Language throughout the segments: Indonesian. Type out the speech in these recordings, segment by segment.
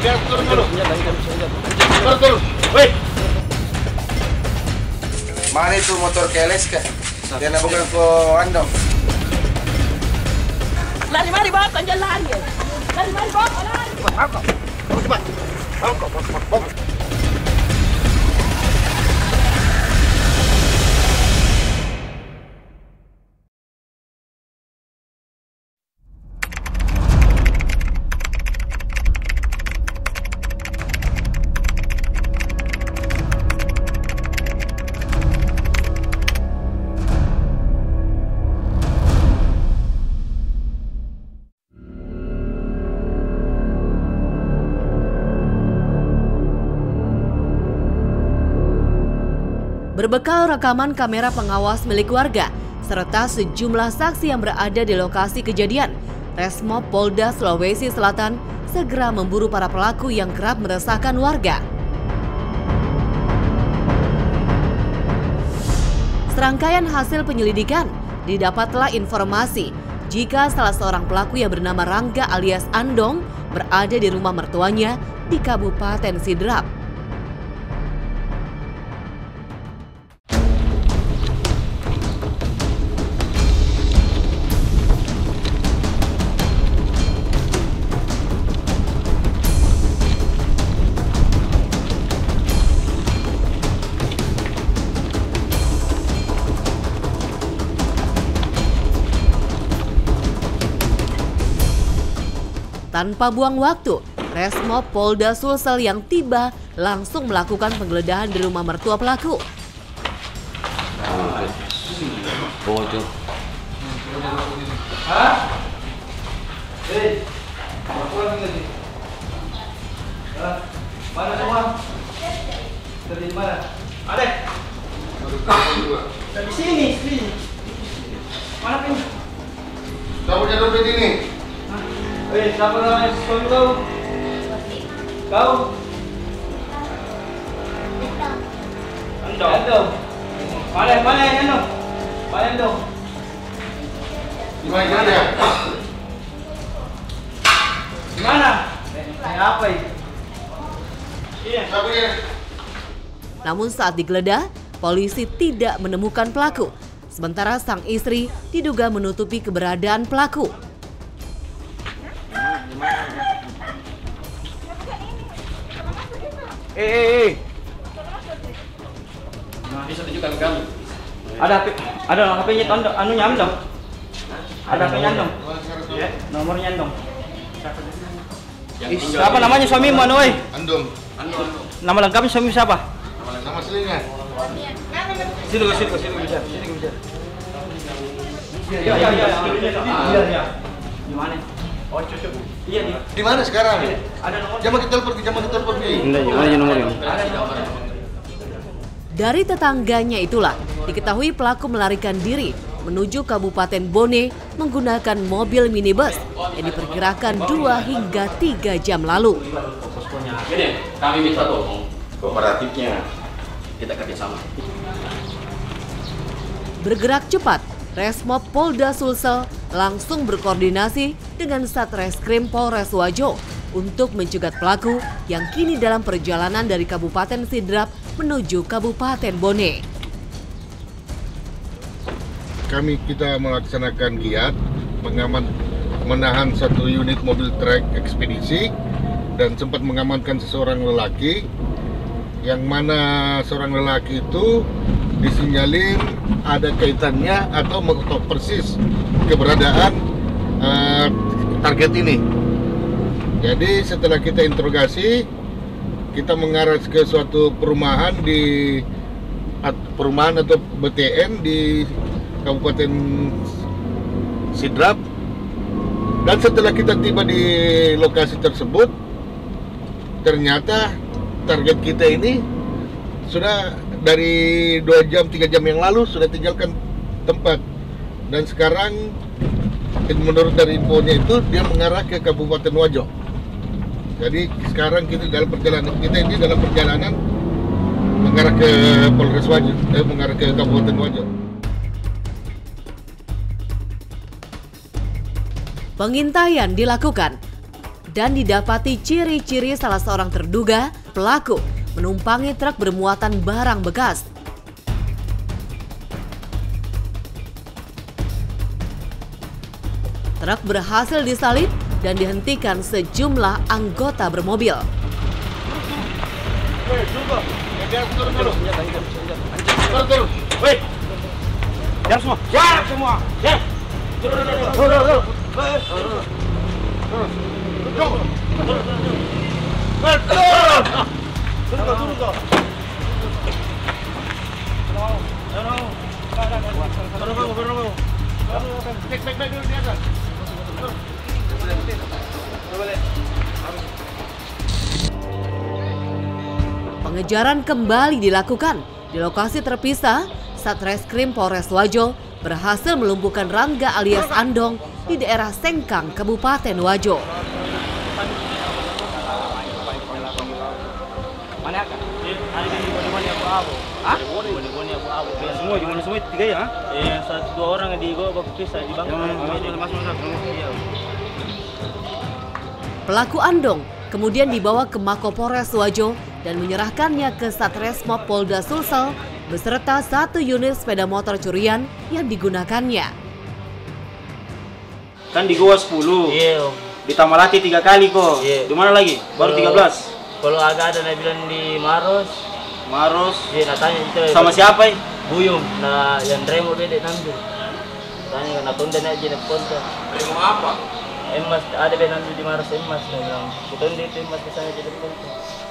turun dulu. Turun. Woi. Mana itu motor keles kah? Dia bukan ko andong. Lari bawa, jangan lari ya. Lari bawa, lari. Cepat. Bangkok. Berbekal rekaman kamera pengawas milik warga, serta sejumlah saksi yang berada di lokasi kejadian, Resmob Polda Sulawesi Selatan segera memburu para pelaku yang kerap meresahkan warga. Serangkaian hasil penyelidikan, didapatlah informasi jika salah seorang pelaku yang bernama Rangga alias Andong berada di rumah mertuanya di Kabupaten Sidrap. Tanpa buang waktu, Resmob Polda Sulsel yang tiba langsung melakukan penggeledahan di rumah mertua pelaku. Mana semua? Dari mana? Ada. Dari sini. Mana pun? Kamu jangan dompet ini. Siapa namanya suami kau? Kau? Andong. Mana yang Andong? Mana Andong? Di mana dia? Di mana? Apa ini? Iya. Namun saat digeledah, polisi tidak menemukan pelaku. Sementara sang istri diduga menutupi keberadaan pelaku. Bisa tunjukkan kami. Ada HP-nya anunya Andong. Ada HP-nya Andong. Ya, nomornya Andong. Siapa namanya suamimu anu weh? Andong. Nama lengkapnya suami siapa? Nama aslinya. Sini bisa. Iya. Di mana? Oh, cocok. Iya, Di mana sekarang? ada nomor. Jangan kita telepon. Ada nomornya. Dari tetangganya itulah diketahui pelaku melarikan diri menuju Kabupaten Bone menggunakan mobil minibus yang diperkirakan 2 hingga 3 jam lalu. Ini kami minta tolong kooperatifnya kita kerjasama. Bergerak cepat, Resmob Polda Sulsel langsung berkoordinasi dengan Satreskrim Polres Wajo untuk mencegat pelaku yang kini dalam perjalanan dari Kabupaten Sidrap menuju Kabupaten Bone. Kita melaksanakan giat menahan satu unit mobil trek ekspedisi dan sempat mengamankan seseorang lelaki yang mana seorang lelaki itu disinyalir ada kaitannya atau mengetahui persis keberadaan target ini. Jadi setelah kita interogasi, kita mengarah ke suatu perumahan atau BTN di Kabupaten Sidrap. Dan setelah kita tiba di lokasi tersebut, ternyata target kita ini sudah dari 2 jam 3 jam yang lalu sudah tinggalkan tempat. Dan sekarang menurut dari infonya itu dia mengarah ke Kabupaten Wajo. Jadi sekarang kita dalam perjalanan mengarah ke Polres Wajo, mengarah ke Kabupaten Wajo. Pengintaian dilakukan. dan didapati ciri-ciri salah seorang terduga pelaku menumpangi truk bermuatan barang bekas. Truk berhasil disalip dan dihentikan sejumlah anggota bermobil. Pengejaran kembali dilakukan di lokasi terpisah. Satreskrim Polres Wajo berhasil melumpuhkan Rangga alias Andong di daerah Sengkang, Kabupaten Wajo. Pelaku Andong kemudian dibawa ke Mako Polres Wajo dan menyerahkannya ke Satreskrim Polda Sulsel beserta 1 unit sepeda motor curian yang digunakannya. Kan di gua 10. Iya. Ditambah lagi 3 kali kok. Iya. Di mana lagi? Baru 13. Kalau agak ada bilang di Maros. Iya, tanya itu. Sama siapa? Buyung. Nah, yang remo beda nanti. Tanya kan atau ndak aja nak konta. Remo apa? Emas ada beda nanti di Maros emas bilang. Kita itu emas di sana jadi konta.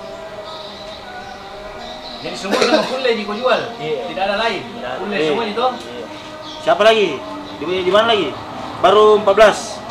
Jadi semua sama kulle di kau jual? Iya. Tidak ada lain? Kulle semua itu? Iya. Siapa lagi? Di mana lagi? Baru 14.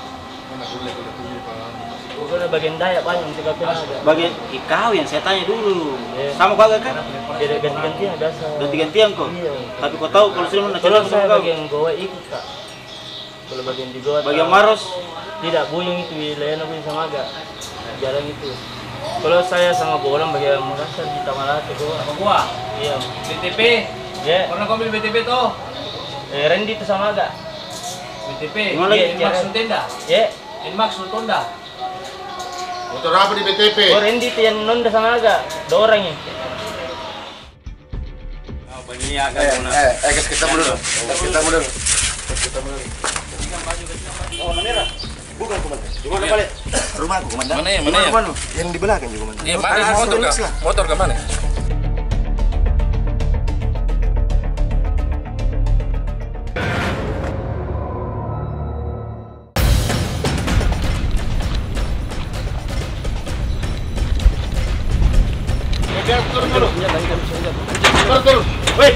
Bukan bagian Dayak banyak tiga ada. Bagian kau yang saya tanya dulu. Iya. Sama kau agak kan? Beda ganti-gantian biasa. Ganti-gantian kok. Iya. Tapi kau tahu kalau sering nak Kalau sama saya kau. bagian Goa ikut Kak. Kalau bagian di Goa. Bagian Maros? Tidak, Buyung itu wilayahnya Buyung sama agak. Jalan itu. Kalau saya sama Bolang bagian Makassar di Tamalate Goa. Gua? Iya. BTP? Ya. Pernah kau ambil BTP tuh? Randy itu sama agak. BTP? Gimana lagi? Inmax Nutenda? Ya. Inmax Nutonda? Motor apa di BTP? Oh Randy itu yang nonda sama agak. 2 orang ya. Kita dulu. Oh, merah. Bukan komandan. Di mana balik? Rumahku komandan. Mana ya? Yang di belakang juga komandan. Iya, mana motor kah? Motor ke mana? Turun dulu. Turun. Woi.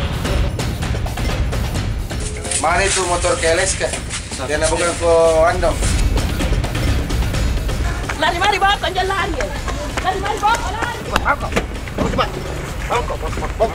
Mana itu motor KLS kah? Yang bukan ke Andong. Lari-mari bawa kan jalan lari. Lari-mari bawa lari. Cepat. Bawa.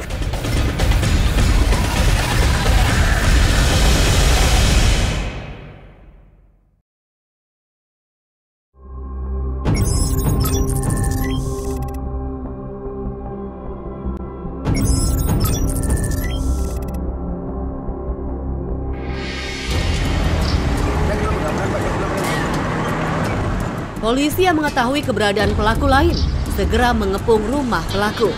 Polisi yang mengetahui keberadaan pelaku lain segera mengepung rumah pelaku.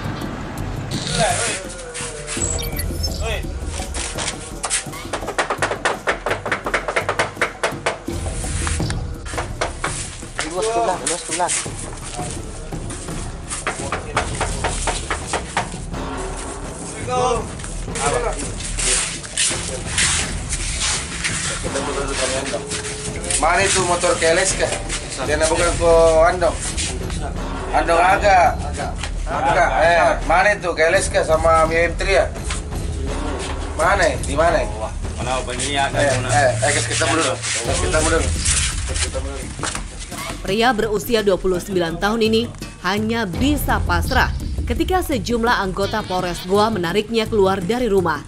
Mana itu motor KLS kah? Yang bukan ke Andong. Andong agak. Mana itu KLS kah sama M3 ya? Mana? Di mana? Mana begini ya? Kita dulu. Pria berusia 29 tahun ini hanya bisa pasrah ketika sejumlah anggota Polres Goa menariknya keluar dari rumah.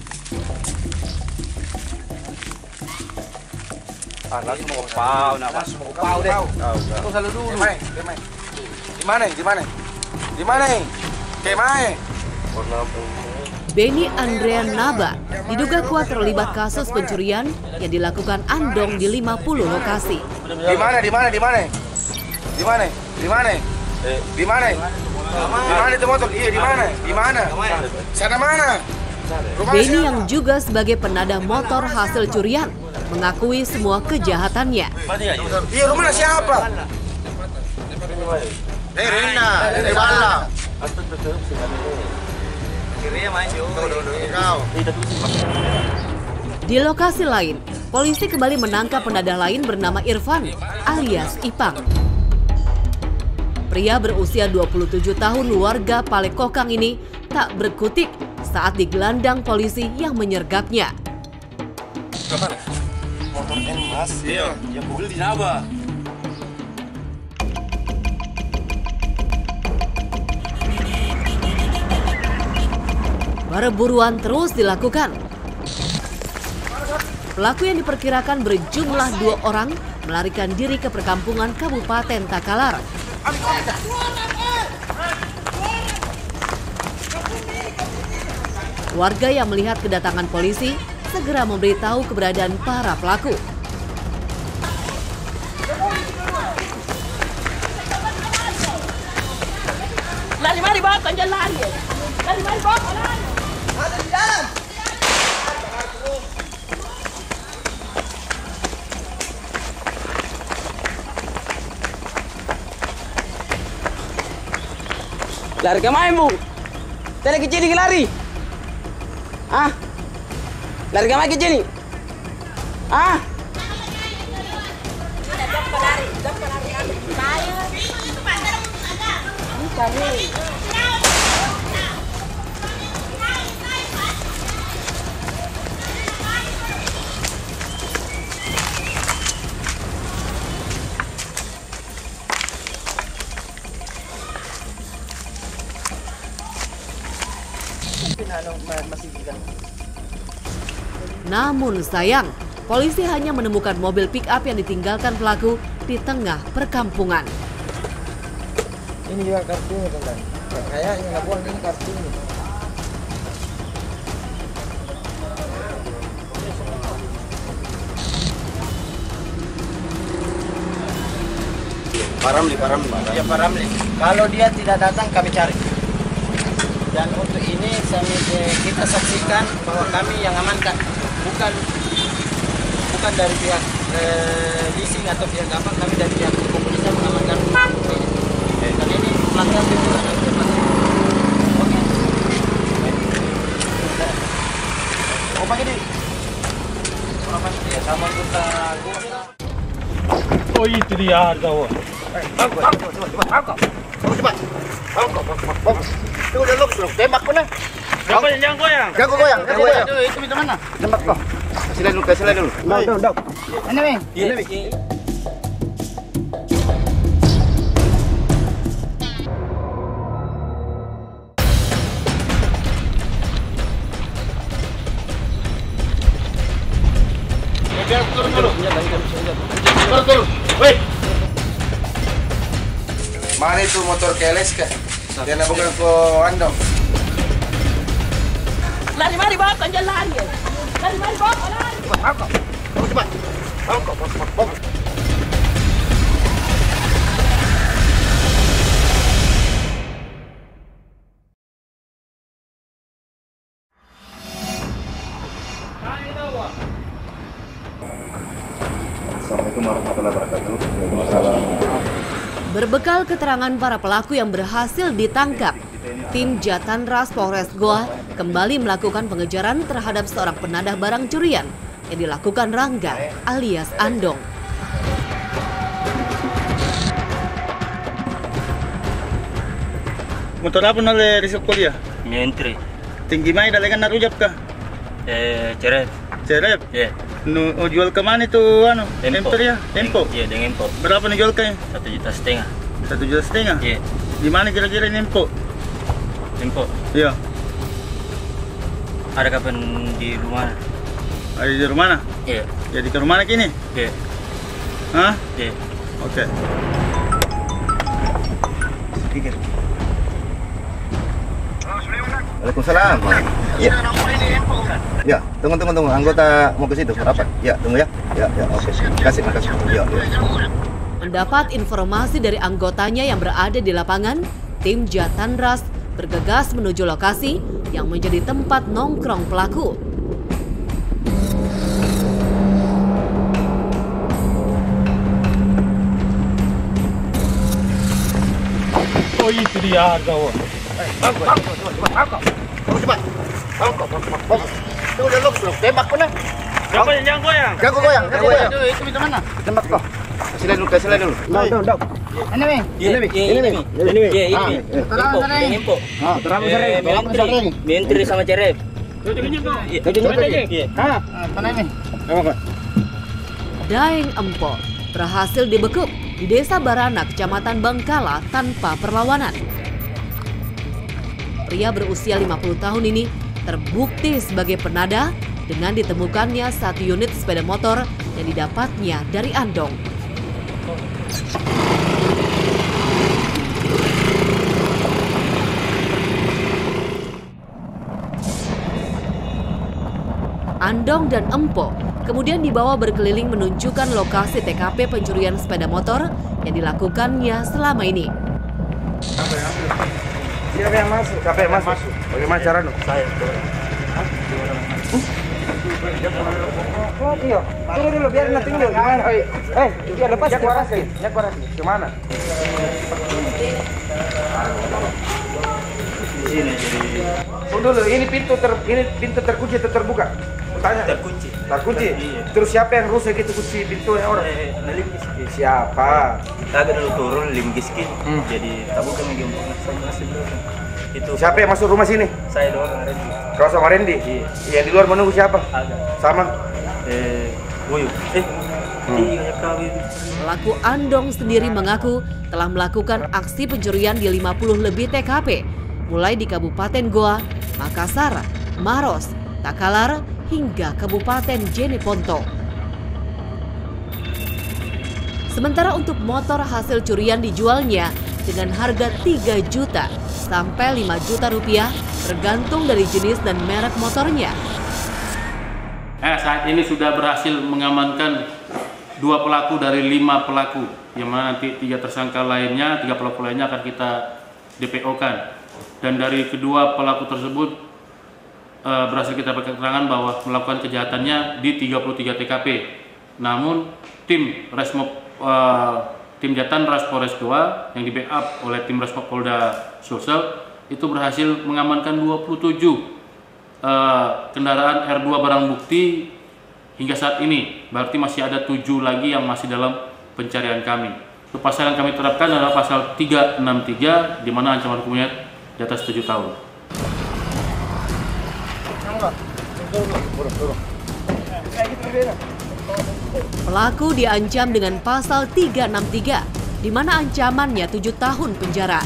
Langsung mau pau, deh. Aku selalu dulu. Di mana? Ke mana? Benny Andrean Naba diduga kuat terlibat kasus pencurian yang dilakukan Andong di 50 lokasi. Di mana itu motor? Iya, di mana? Sana mana? Benny yang juga sebagai penadah motor hasil curian mengakui semua kejahatannya. Iya, rumah siapa? Rina, Bala. Di lokasi lain, polisi kembali menangkap penadah lain bernama Irfan alias Ipang. Pria berusia 27 tahun warga Palekokang ini tak berkutik saat digelandang polisi yang menyergapnya. Motor Mas, iya, yang mobil di Naba. Perburuan terus dilakukan. Pelaku yang diperkirakan berjumlah 2 orang melarikan diri ke perkampungan Kabupaten Takalar. Warga yang melihat kedatangan polisi segera memberitahu keberadaan para pelaku. Lari bawa kan jangan lari. Lari bawa lari. Ada di dalam. Lari ke mana, Bu? Saya lagi kecil lari. Ah? Lari ke mana kecil? Ah? Namun sayang, polisi hanya menemukan mobil pick-up yang ditinggalkan pelaku di tengah perkampungan. Ini juga kartunya, teman. Kayaknya nggak buang ini kartunya. Paramli. Ya, Pak Ramli. Kalau dia tidak datang, kami cari. Dan untuk ini kita saksikan bahwa kami yang amankan, bukan dari pihak leasing atau pihak apa, kami dari pihak kepolisian mengamankan. Dan ini pelanggan juga nanti pasti. Oke. Oh, pakai di. Ya, sama kita. Oh, itu dia harga. Itu udah lu tembak ko na. Jangan goyang. Jago goyang. Itu minta mana? Tembak ko. Kasih dulu. Dok. Ini, Bang. Turun dulu. Turun. Woi. Mana itu motor keles kah? Dia bukan ke Andong. Lari bawa kan jangan lari. Lari bawa lari. Cepat. Assalamualaikum warahmatullahi wabarakatuh. Waalaikumsalam. Berbekal keterangan para pelaku yang berhasil ditangkap, tim Jatanras Polres Goa kembali melakukan pengejaran terhadap seorang penadah barang curian yang dilakukan Rangga alias Andong. Motor apa nale risok kuliah? Nyentri. Tinggi mai dalegan narujap ka? Ceret. Cerep. Ya. Nu jual ke mana itu Tempo. Emper ya? Tempo. Iya, dengan Tempo. Berapa nih jual kayaknya? 1,5 juta. 1,5 juta? Iya. Di mana kira-kira ini Tempo? Tempo. Iya. Ada kapan di rumah? Ada di rumah mana? Iya. Jadi ke rumah mana kini? Iya. Hah? Iya. Oke. Waalaikumsalam. Ya. Ya, tunggu. Anggota mau ke situ rapat. Ya, tunggu ya. Ya, oke. Makasih. Ya. Mendapat informasi dari anggotanya yang berada di lapangan, tim Jatanras bergegas menuju lokasi yang menjadi tempat nongkrong pelaku. Oh itu dia kawan. Tunggu dulu, tembak ko na. Jangan goyang. Jago goyang. Itu di mana? Tembak ko. Kasih lihat dulu. Daw. Ini mi. Info. Terang sering. Menteri sama cerep. Tanah mi. Daeng Empo berhasil dibekuk di Desa Barana, Kecamatan Bangkala tanpa perlawanan. Pria berusia 50 tahun ini terbukti sebagai penada dengan ditemukannya 1 unit sepeda motor yang didapatnya dari Andong. Andong dan Empo kemudian dibawa berkeliling menunjukkan lokasi TKP pencurian sepeda motor yang dilakukannya selama ini. Siapa yang masuk? Bagaimana cara nu? Saya. Tunggu dulu biar nanti dulu. Gimana? Dia lepas kemana? Sini jadi. Tunggu dulu, ini pintu terkunci atau terbuka? Tanya. Terkunci. Iya. Terus siapa yang rusak itu kunci pintunya orang? Siapa? Agak dulu turun limgiski. Jadi tabukan lagi untuk masuk itu. Siapa yang masuk rumah sini? Saya doang Randy. Kau sama Randy? Iya. Yang di luar menunggu siapa? Agak. Sama? Wuyuk. Iya kawin. Pelaku Andong sendiri mengaku telah melakukan aksi pencurian di 50 lebih TKP, mulai di Kabupaten Goa, Makassar, Maros, Takalar, hingga Kabupaten Jeneponto. Sementara untuk motor hasil curian dijualnya dengan harga 3 juta sampai 5 juta rupiah tergantung dari jenis dan merek motornya. Saat ini sudah berhasil mengamankan 2 pelaku dari 5 pelaku, yang mana nanti 3 tersangka lainnya, 3 pelaku lainnya akan kita DPO-kan. Dan dari kedua pelaku tersebut berhasil kita berikan keterangan bahwa melakukan kejahatannya di 33 TKP. Namun tim Jatanras Polres Goa yang di backup oleh tim Resmob Polda Sulsel itu berhasil mengamankan 27 kendaraan R2 barang bukti hingga saat ini. Berarti masih ada 7 lagi yang masih dalam pencarian kami. Untuk pasal yang kami terapkan adalah pasal 363 di mana ancaman hukumnya di atas 7 tahun. Pelaku diancam dengan pasal 363 di mana ancamannya 7 tahun penjara.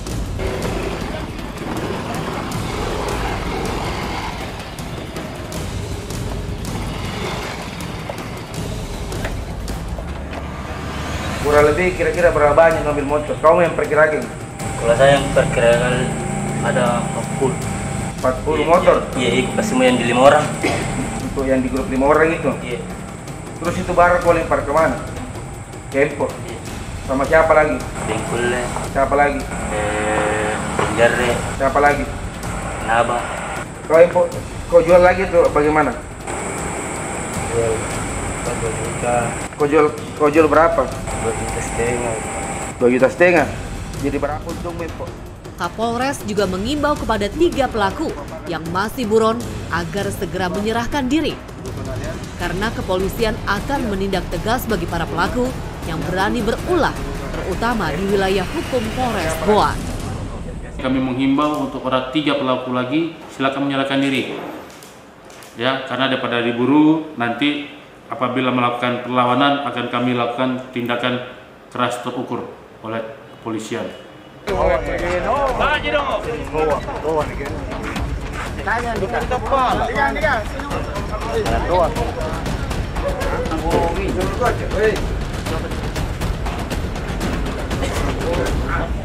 Kurang lebih kira-kira berapa banyak ngambil motor? Kamu yang perkirakan? Kalau saya yang perkirakan ada 40 motor? Iya, ikut semua yang di 5 orang. Untuk yang di grup 5 orang itu? Iya. Terus itu barang kau lempar kemana? Kempo? Iya. Sama siapa lagi? Bengkule. Siapa lagi? Penjare. Siapa lagi? Naba. Kau jual lagi tuh bagaimana? Jual 2 juta. Kau jual berapa? 2,5 juta. 2,5 juta. Jadi berapa untung Mempo? Kapolres juga mengimbau kepada 3 pelaku yang masih buron agar segera menyerahkan diri. Karena kepolisian akan menindak tegas bagi para pelaku yang berani berulah, terutama di wilayah hukum Polres Goa. Kami menghimbau untuk para 3 pelaku lagi silakan menyerahkan diri. Ya, karena daripada diburu nanti apabila melakukan perlawanan akan kami lakukan tindakan keras terukur oleh kepolisian. Tanya